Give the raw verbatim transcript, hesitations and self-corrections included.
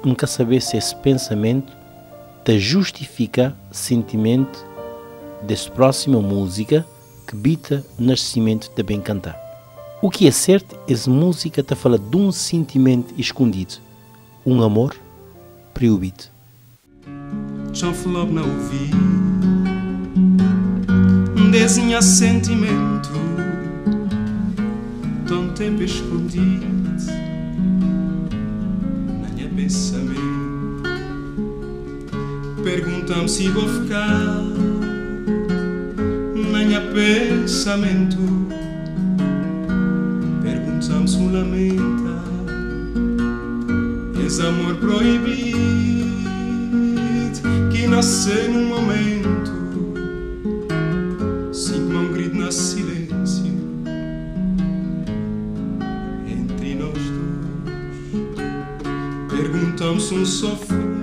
nunca saber se esse pensamento te justifica sentimento dessa próxima música que bita nascimento de bem cantar. O que é certo, essa música te fala de um sentimento escondido, um amor proibido. Já falou na ouvi, desenha sentimento, tão tempo escondido na minha pensamento. Perguntam-me se vou ficar na minha pensamento. Perguntam-me se me lamenta esse amor proibido que nasce num momento. Sinto-me um grito na silêncio entre nós dois. Perguntam-me se um sofre